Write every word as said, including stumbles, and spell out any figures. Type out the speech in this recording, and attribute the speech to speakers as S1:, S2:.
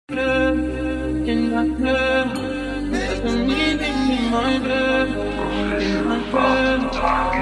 S1: In my blood, there's a meaning in my blood, in my blood.